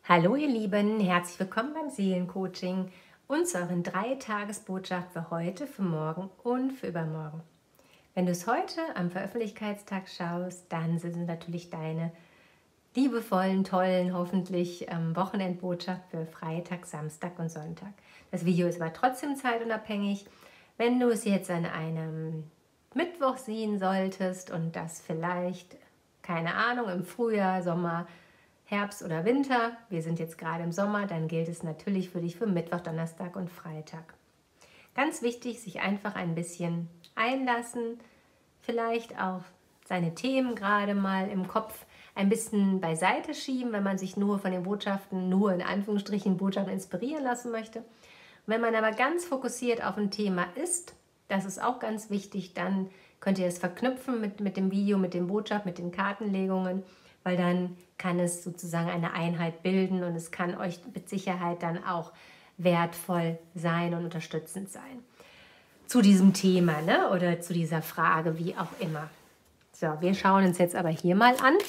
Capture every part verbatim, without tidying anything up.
Hallo ihr Lieben, herzlich willkommen beim Seelencoaching und zu euren drei Tagesbotschaft für heute, für morgen und für übermorgen. Wenn du es heute am Veröffentlichkeitstag schaust, dann sind es natürlich deine liebevollen, tollen, hoffentlich ähm, Wochenendbotschaft für Freitag, Samstag und Sonntag. Das Video ist aber trotzdem zeitunabhängig. Wenn du es jetzt an einem Mittwoch sehen solltest und das vielleicht, keine Ahnung, im Frühjahr, Sommer, Herbst oder Winter, wir sind jetzt gerade im Sommer, dann gilt es natürlich für dich für Mittwoch, Donnerstag und Freitag. Ganz wichtig, sich einfach ein bisschen einlassen, vielleicht auch seine Themen gerade mal im Kopf ein bisschen beiseite schieben, wenn man sich nur von den Botschaften, nur in Anführungsstrichen Botschaften inspirieren lassen möchte. Und wenn man aber ganz fokussiert auf ein Thema ist, das ist auch ganz wichtig, dann könnt ihr es verknüpfen mit, mit dem Video, mit den Botschaften, mit den Kartenlegungen, weil dann kann es sozusagen eine Einheit bilden und es kann euch mit Sicherheit dann auch wertvoll sein und unterstützend sein. Zu diesem Thema, ne? Oder zu dieser Frage, wie auch immer. So, wir schauen uns jetzt aber hier mal an,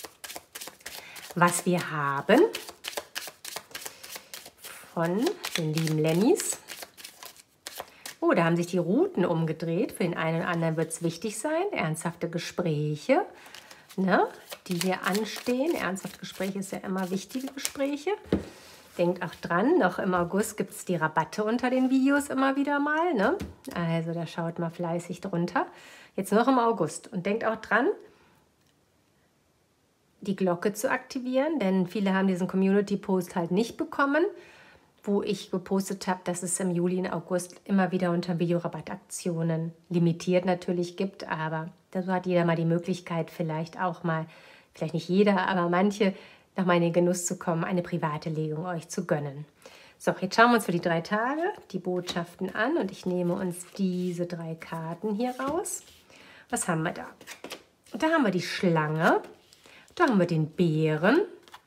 was wir haben von den lieben Lennys. Oh, da haben sich die Routen umgedreht. Für den einen oder anderen wird es wichtig sein. Ernsthafte Gespräche, ne, die hier anstehen. Ernsthafte Gespräche ist ja immer wichtige Gespräche. Denkt auch dran, noch im August gibt es die Rabatte unter den Videos immer wieder mal. Ne? Also da schaut mal fleißig drunter. Jetzt noch im August. Und denkt auch dran, die Glocke zu aktivieren, denn viele haben diesen Community-Post halt nicht bekommen, wo ich gepostet habe, dass es im Juli und August immer wieder unter Videorabattaktionen limitiert natürlich gibt, aber da hat jeder mal die Möglichkeit, vielleicht auch mal, vielleicht nicht jeder, aber manche, noch mal in den Genuss zu kommen, eine private Legung euch zu gönnen. So, jetzt schauen wir uns für die drei Tage die Botschaften an und ich nehme uns diese drei Karten hier raus. Was haben wir da? Da haben wir die Schlange, da haben wir den Bären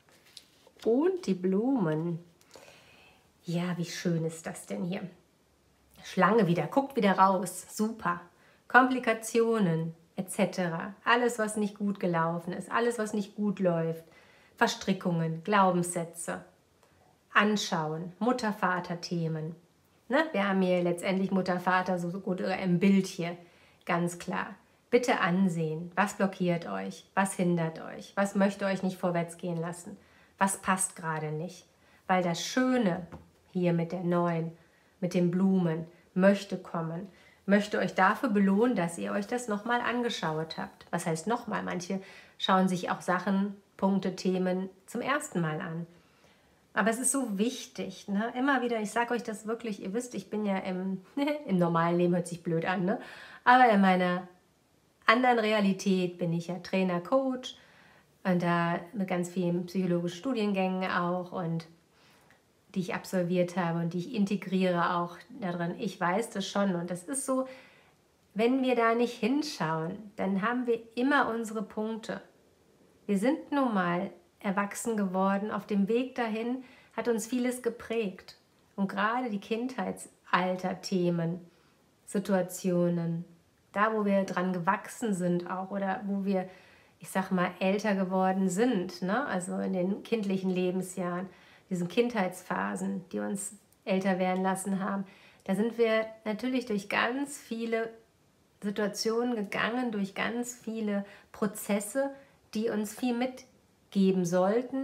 und die Blumen. Ja, wie schön ist das denn hier? Schlange wieder, guckt wieder raus, super. Komplikationen et cetera. Alles, was nicht gut gelaufen ist, alles, was nicht gut läuft. Verstrickungen, Glaubenssätze, anschauen, Mutter-Vater-Themen. Ne? Wir haben hier letztendlich Mutter-Vater so gut im Bild hier, ganz klar. Bitte ansehen, was blockiert euch, was hindert euch, was möchte euch nicht vorwärts gehen lassen, was passt gerade nicht. Weil das Schöne hier mit der Neuen, mit den Blumen, möchte kommen, möchte euch dafür belohnen, dass ihr euch das nochmal angeschaut habt. Was heißt nochmal? Manche schauen sich auch Sachen, Punkte, Themen zum ersten Mal an. Aber es ist so wichtig, ne? Immer wieder, ich sage euch das wirklich, ihr wisst, ich bin ja im, im normalen Leben, hört sich blöd an, ne? Aber in meiner anderen Realität bin ich ja Trainer, Coach und da mit ganz vielen psychologischen Studiengängen auch und die ich absolviert habe und die ich integriere auch darin. Ich weiß das schon und das ist so, wenn wir da nicht hinschauen, dann haben wir immer unsere Punkte. Wir sind nun mal erwachsen geworden, auf dem Weg dahin hat uns vieles geprägt und gerade die Kindheitsalter-Themen, Situationen, da wo wir dran gewachsen sind auch oder wo wir, ich sag mal, älter geworden sind, ne? Also in den kindlichen Lebensjahren, diesen Kindheitsphasen, die uns älter werden lassen haben, da sind wir natürlich durch ganz viele Situationen gegangen, durch ganz viele Prozesse, die uns viel mitgeben sollten,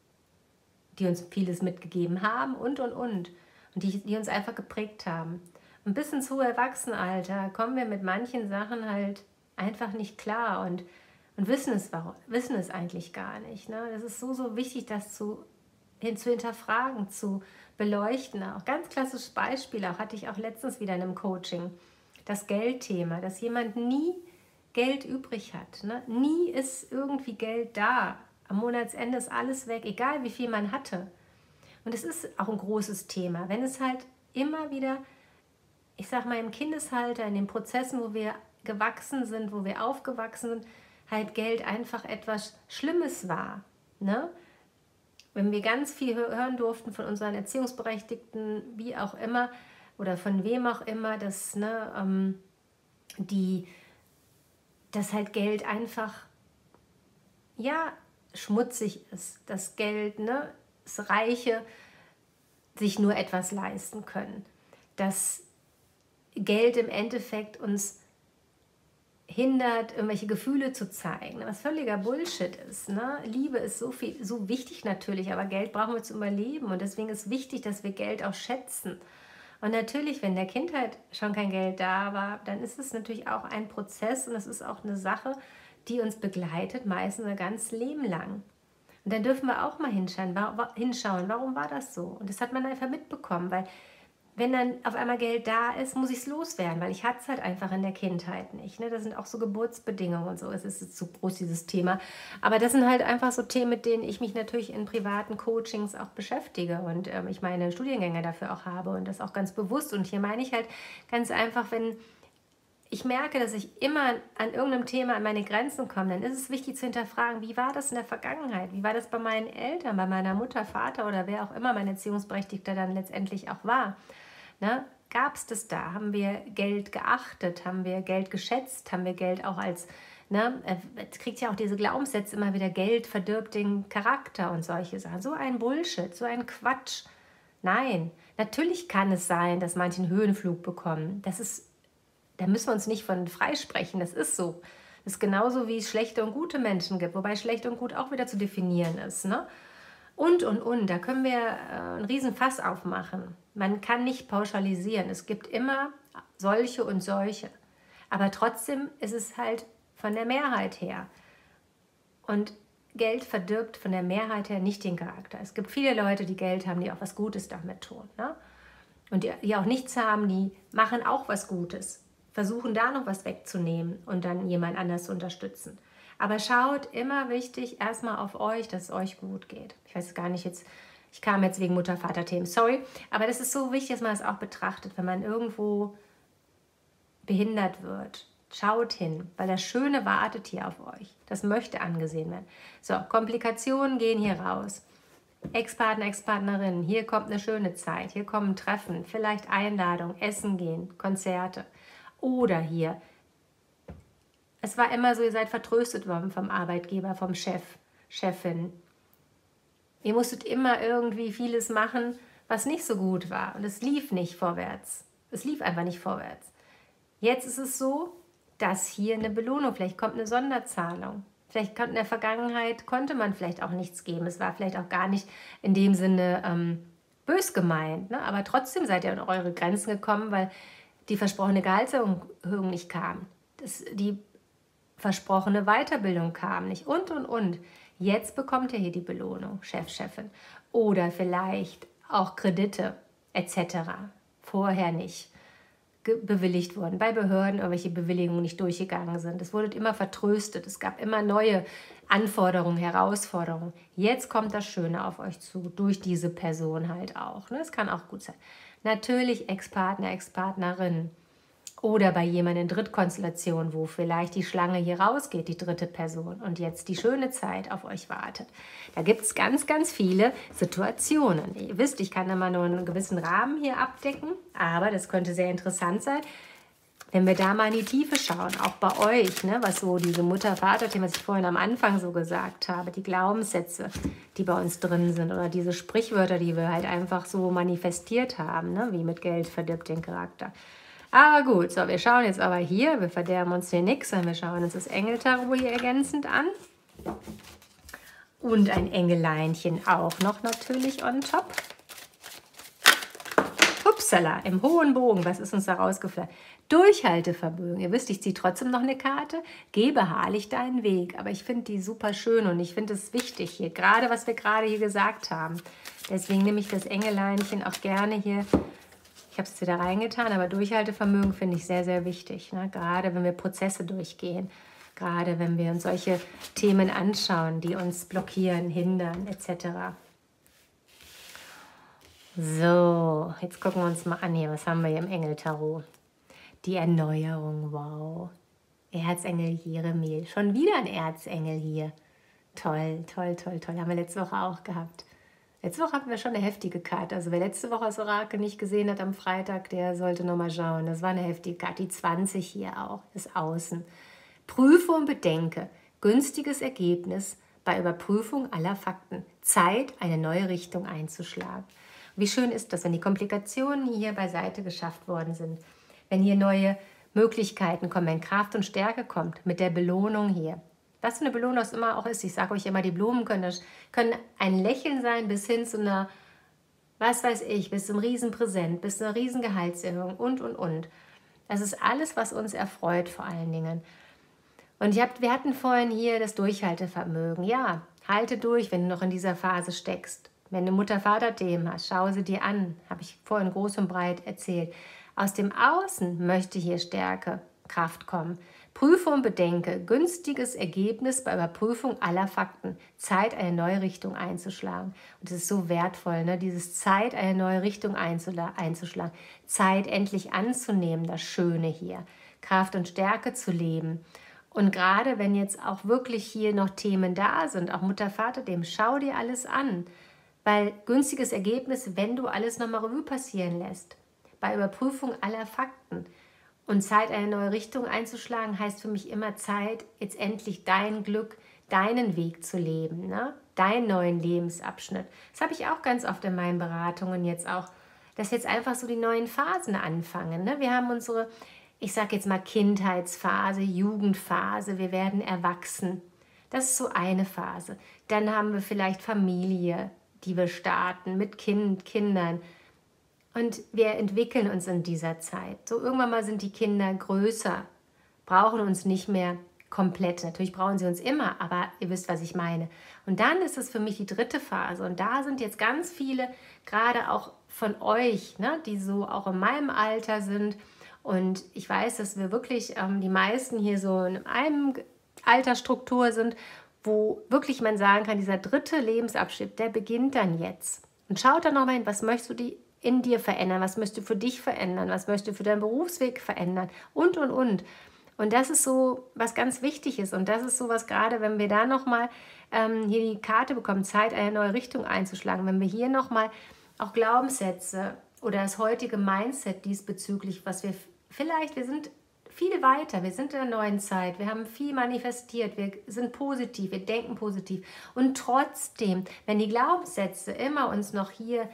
die uns vieles mitgegeben haben und, und, und. Und die, die uns einfach geprägt haben. Und bis ins hohe Erwachsenenalter kommen wir mit manchen Sachen halt einfach nicht klar und, und wissen, es, wissen es eigentlich gar nicht. Ne? Das ist so, so wichtig, das zu hin zu hinterfragen, zu beleuchten. Auch ganz klassisches Beispiel, auch hatte ich auch letztens wieder in einem Coaching, das Geldthema, dass jemand nie Geld übrig hat. Ne? Nie ist irgendwie Geld da. Am Monatsende ist alles weg, egal wie viel man hatte. Und es ist auch ein großes Thema, wenn es halt immer wieder, ich sag mal im Kindesalter, in den Prozessen, wo wir gewachsen sind, wo wir aufgewachsen sind, halt Geld einfach etwas Schlimmes war. Ne? Wenn wir ganz viel hören durften von unseren Erziehungsberechtigten, wie auch immer, oder von wem auch immer, dass, ne, ähm, die, dass halt Geld einfach, ja, schmutzig ist, dass Geld, ne, Reiche sich nur etwas leisten können. Dass Geld im Endeffekt uns hindert, irgendwelche Gefühle zu zeigen, was völliger Bullshit ist. Ne? Liebe ist so viel, so wichtig natürlich, aber Geld brauchen wir zum Überleben und deswegen ist wichtig, dass wir Geld auch schätzen. Und natürlich, wenn in der Kindheit schon kein Geld da war, dann ist es natürlich auch ein Prozess und es ist auch eine Sache, die uns begleitet, meistens ein ganzes Leben lang. Und dann dürfen wir auch mal hinschauen, hinschauen, warum war das so? Und das hat man einfach mitbekommen, weil wenn dann auf einmal Geld da ist, muss ich es loswerden, weil ich hatte es halt einfach in der Kindheit nicht. Ne? Das sind auch so Geburtsbedingungen und so. Es ist zu groß, dieses Thema. Aber das sind halt einfach so Themen, mit denen ich mich natürlich in privaten Coachings auch beschäftige und ähm, ich meine Studiengänge dafür auch habe und das auch ganz bewusst. Und hier meine ich halt ganz einfach, wenn ich merke, dass ich immer an irgendeinem Thema an meine Grenzen komme, dann ist es wichtig zu hinterfragen, wie war das in der Vergangenheit? Wie war das bei meinen Eltern, bei meiner Mutter, Vater oder wer auch immer mein Erziehungsberechtigter dann letztendlich auch war? Ne? Gab es das da? Haben wir Geld geachtet? Haben wir Geld geschätzt? Haben wir Geld auch als, ne? Jetzt kriegt ja auch diese Glaubenssätze immer wieder, Geld verdirbt den Charakter und solche Sachen. So ein Bullshit, so ein Quatsch. Nein, natürlich kann es sein, dass manche einen Höhenflug bekommen. Das ist, da müssen wir uns nicht von freisprechen, das ist so. Das ist genauso, wie es schlechte und gute Menschen gibt, wobei schlecht und gut auch wieder zu definieren ist, ne? Und, und, und, da können wir äh, einen riesen Fass aufmachen. Man kann nicht pauschalisieren. Es gibt immer solche und solche. Aber trotzdem ist es halt von der Mehrheit her. Und Geld verdirbt von der Mehrheit her nicht den Charakter. Es gibt viele Leute, die Geld haben, die auch was Gutes damit tun. Ne? Und die, die auch nichts haben, die machen auch was Gutes. Versuchen da noch was wegzunehmen und dann jemand anders zu unterstützen. Aber schaut, immer wichtig, erstmal auf euch, dass es euch gut geht. Ich weiß gar nicht jetzt, ich kam jetzt wegen Mutter-Vater-Themen, sorry. Aber das ist so wichtig, dass man es auch betrachtet, wenn man irgendwo behindert wird. Schaut hin, weil das Schöne wartet hier auf euch. Das möchte angesehen werden. So, Komplikationen gehen hier raus. Ex-Partner, Ex-Partnerin, hier kommt eine schöne Zeit, hier kommen Treffen, vielleicht Einladung, Essen gehen, Konzerte. Oder hier, es war immer so, ihr seid vertröstet worden vom Arbeitgeber, vom Chef, Chefin. Ihr musstet immer irgendwie vieles machen, was nicht so gut war. Und es lief nicht vorwärts. Es lief einfach nicht vorwärts. Jetzt ist es so, dass hier eine Belohnung, vielleicht kommt eine Sonderzahlung. Vielleicht kommt in der Vergangenheit, konnte man vielleicht auch nichts geben. Es war vielleicht auch gar nicht in dem Sinne ähm, bös gemeint. Ne? Aber trotzdem seid ihr an eure Grenzen gekommen, weil die versprochene Gehaltserhöhung nicht kam. Das, die versprochene Weiterbildung kam nicht und, und, und. Jetzt bekommt ihr hier die Belohnung, Chef, Chefin. Oder vielleicht auch Kredite et cetera. Vorher nicht bewilligt wurden, bei Behörden irgendwelche Bewilligungen nicht durchgegangen sind. Es wurde immer vertröstet, es gab immer neue Anforderungen, Herausforderungen. Jetzt kommt das Schöne auf euch zu, durch diese Person halt auch. Das kann auch gut sein. Natürlich Ex-Partner, Ex-Partnerin. Oder bei jemandem in Drittkonstellation, wo vielleicht die Schlange hier rausgeht, die dritte Person, und jetzt die schöne Zeit auf euch wartet. Da gibt es ganz, ganz viele Situationen. Ihr wisst, ich kann immer nur einen gewissen Rahmen hier abdecken, aber das könnte sehr interessant sein, wenn wir da mal in die Tiefe schauen, auch bei euch, ne, was so diese Mutter-Vater-Themen, was ich vorhin am Anfang so gesagt habe, die Glaubenssätze, die bei uns drin sind oder diese Sprichwörter, die wir halt einfach so manifestiert haben, ne, wie mit Geld verdirbt den Charakter. Aber gut, so, wir schauen jetzt aber hier, wir verderben uns hier nichts, sondern wir schauen uns das Engeltarot hier ergänzend an. Und ein Engeleinchen auch noch natürlich on top. Upsala, im hohen Bogen, was ist uns da rausgefallen? Durchhaltevermögen. Ihr wisst, ich ziehe trotzdem noch eine Karte. Geh beharrlich deinen Weg. Aber ich finde die super schön und ich finde es wichtig hier, gerade was wir gerade hier gesagt haben. Deswegen nehme ich das Engeleinchen auch gerne hier. Ich habe es wieder reingetan, aber Durchhaltevermögen finde ich sehr, sehr wichtig. Ne? Gerade wenn wir Prozesse durchgehen, gerade wenn wir uns solche Themen anschauen, die uns blockieren, hindern et cetera. So, jetzt gucken wir uns mal an hier. Was haben wir hier im Engeltarot? Die Erneuerung, wow. Erzengel Jeremiel. Schon wieder ein Erzengel hier. Toll, toll, toll, toll. Haben wir letzte Woche auch gehabt. Letzte Woche hatten wir schon eine heftige Karte. Also wer letzte Woche das Orakel nicht gesehen hat am Freitag, der sollte nochmal schauen. Das war eine heftige Karte. Die zwanzig hier auch, das Außen. Prüfe und bedenke. Günstiges Ergebnis bei Überprüfung aller Fakten. Zeit, eine neue Richtung einzuschlagen. Wie schön ist das, wenn die Komplikationen hier beiseite geschafft worden sind, wenn hier neue Möglichkeiten kommen, wenn Kraft und Stärke kommt, mit der Belohnung hier. Was für eine Belohnung das immer auch ist. Ich sage euch immer, die Blumen können, das, können ein Lächeln sein bis hin zu einer, was weiß ich, bis zum Riesenpräsent, bis zu einer Riesengehaltserhöhung und, und, und. Das ist alles, was uns erfreut vor allen Dingen. Und ihr habt, wir hatten vorhin hier das Durchhaltevermögen. Ja, halte durch, wenn du noch in dieser Phase steckst. Wenn du Mutter-Vater-Themen hast, schau sie dir an. Habe ich vorhin groß und breit erzählt. Aus dem Außen möchte hier Stärke, Kraft kommen. Prüfe und bedenke, günstiges Ergebnis bei Überprüfung aller Fakten. Zeit, eine neue Richtung einzuschlagen. Und es ist so wertvoll, ne? Dieses Zeit, eine neue Richtung einzuschlagen. Zeit, endlich anzunehmen, das Schöne hier. Kraft und Stärke zu leben. Und gerade wenn jetzt auch wirklich hier noch Themen da sind, auch Mutter, Vater, dem schau dir alles an. Weil günstiges Ergebnis, wenn du alles nochmal Revue passieren lässt. Bei Überprüfung aller Fakten. Und Zeit, eine neue Richtung einzuschlagen, heißt für mich immer Zeit, jetzt endlich dein Glück, deinen Weg zu leben, ne? Deinen neuen Lebensabschnitt. Das habe ich auch ganz oft in meinen Beratungen jetzt auch, dass jetzt einfach so die neuen Phasen anfangen. Ne? Wir haben unsere, ich sage jetzt mal Kindheitsphase, Jugendphase, wir werden erwachsen. Das ist so eine Phase. Dann haben wir vielleicht Familie, die wir starten mit Kind, Kindern. Und wir entwickeln uns in dieser Zeit. So irgendwann mal sind die Kinder größer, brauchen uns nicht mehr komplett. Natürlich brauchen sie uns immer, aber ihr wisst, was ich meine. Und dann ist es für mich die dritte Phase. Und da sind jetzt ganz viele, gerade auch von euch, ne, die so auch in meinem Alter sind. Und ich weiß, dass wir wirklich ähm, die meisten hier so in einem Altersstruktur sind, wo wirklich man sagen kann, dieser dritte Lebensabschnitt, der beginnt dann jetzt. Und schaut dann nochmal hin, was möchtest du die in dir verändern, was möchtest du für dich verändern, was möchtest du für deinen Berufsweg verändern und, und, und. Und das ist so, was ganz wichtig ist. Und das ist so was, gerade wenn wir da nochmal ähm, hier die Karte bekommen, Zeit, eine neue Richtung einzuschlagen, wenn wir hier nochmal auch Glaubenssätze oder das heutige Mindset diesbezüglich, was wir vielleicht, wir sind viel weiter, wir sind in der neuen Zeit, wir haben viel manifestiert, wir sind positiv, wir denken positiv. Und trotzdem, wenn die Glaubenssätze immer uns noch hier,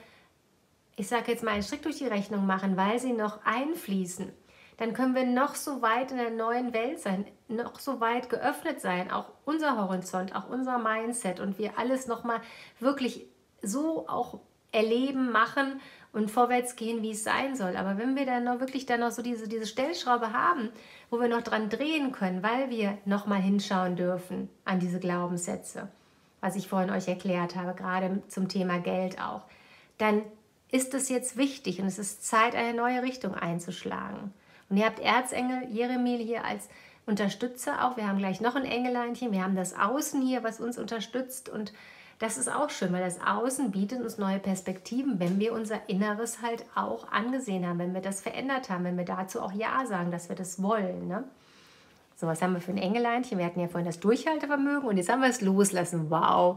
ich sage jetzt mal, einen Strick durch die Rechnung machen, weil sie noch einfließen, dann können wir noch so weit in der neuen Welt sein, noch so weit geöffnet sein, auch unser Horizont, auch unser Mindset und wir alles nochmal wirklich so auch erleben, machen und vorwärts gehen, wie es sein soll. Aber wenn wir dann noch wirklich dann noch so diese, diese Stellschraube haben, wo wir noch dran drehen können, weil wir nochmal hinschauen dürfen an diese Glaubenssätze, was ich vorhin euch erklärt habe, gerade zum Thema Geld auch, dann ist es jetzt wichtig und es ist Zeit, eine neue Richtung einzuschlagen. Und ihr habt Erzengel Jeremiel hier als Unterstützer auch. Wir haben gleich noch ein Engeleinchen. Wir haben das Außen hier, was uns unterstützt. Und das ist auch schön, weil das Außen bietet uns neue Perspektiven, wenn wir unser Inneres halt auch angesehen haben, wenn wir das verändert haben, wenn wir dazu auch Ja sagen, dass wir das wollen. Ne? So, was haben wir für ein Engeleinchen? Wir hatten ja vorhin das Durchhaltevermögen und jetzt haben wir es loslassen. Wow!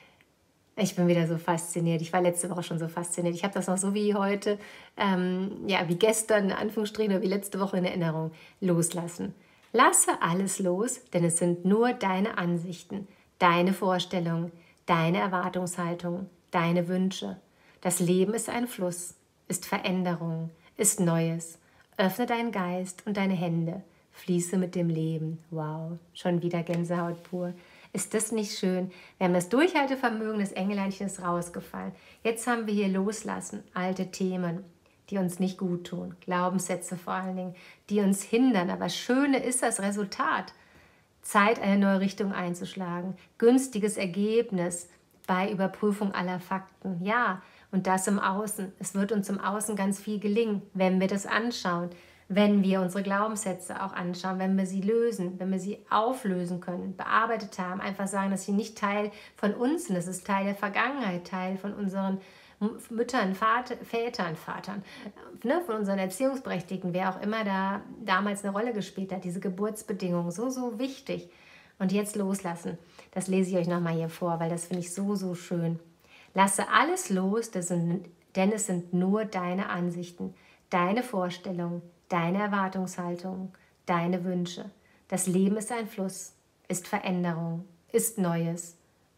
Ich bin wieder so fasziniert. Ich war letzte Woche schon so fasziniert. Ich habe das noch so wie heute, ähm, ja, wie gestern, in Anführungsstrichen, oder wie letzte Woche in Erinnerung, loslassen. Lasse alles los, denn es sind nur deine Ansichten, deine Vorstellungen, deine Erwartungshaltung, deine Wünsche. Das Leben ist ein Fluss, ist Veränderung, ist Neues. Öffne deinen Geist und deine Hände. Fließe mit dem Leben. Wow, schon wieder Gänsehaut pur. Ist das nicht schön? Wir haben das Durchhaltevermögen des Engeleinchen ist rausgefallen. Jetzt haben wir hier loslassen, alte Themen, die uns nicht gut tun. Glaubenssätze vor allen Dingen, die uns hindern. Aber das Schöne ist das Resultat. Zeit, eine neue Richtung einzuschlagen. Günstiges Ergebnis bei Überprüfung aller Fakten. Ja, und das im Außen. Es wird uns im Außen ganz viel gelingen, wenn wir das anschauen. Wenn wir unsere Glaubenssätze auch anschauen, wenn wir sie lösen, wenn wir sie auflösen können, bearbeitet haben, einfach sagen, dass sie nicht Teil von uns sind, das ist Teil der Vergangenheit, Teil von unseren Müttern, Vater, Vätern, Vatern, ne, von unseren Erziehungsberechtigten, wer auch immer da damals eine Rolle gespielt hat, diese Geburtsbedingungen, so, so wichtig. Und jetzt loslassen, das lese ich euch nochmal hier vor, weil das finde ich so, so schön. Lasse alles los, das sind, denn es sind nur deine Ansichten, deine Vorstellungen, deine Erwartungshaltung, deine Wünsche. Das Leben ist ein Fluss, ist Veränderung, ist Neues.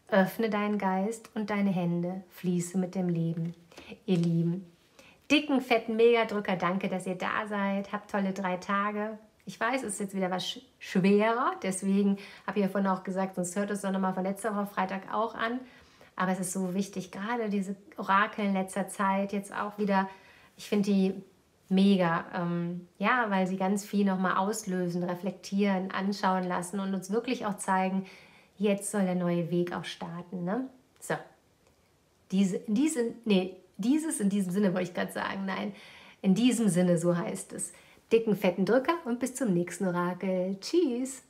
Öffne deinen Geist und deine Hände. Fließe mit dem Leben. Ihr Lieben, dicken, fetten Megadrücker, danke, dass ihr da seid. Habt tolle drei Tage. Ich weiß, es ist jetzt wieder was schwerer, deswegen habe ich ja vorhin auch gesagt, sonst hört es doch nochmal von letzter Woche Freitag auch an. Aber es ist so wichtig, gerade diese Orakel in letzter Zeit jetzt auch wieder, ich finde die mega, ähm, ja, weil sie ganz viel nochmal auslösen, reflektieren, anschauen lassen und uns wirklich auch zeigen, jetzt soll der neue Weg auch starten. Ne? So, diese, in diesem, nee, dieses in diesem Sinne wollte ich gerade sagen, nein, in diesem Sinne, so heißt es. Dicken, fetten Drücker und bis zum nächsten Orakel. Tschüss!